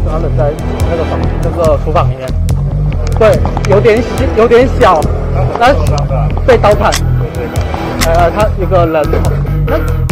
他冷在那个厨房里面。对，有点小，但被刀砍。他有个人，那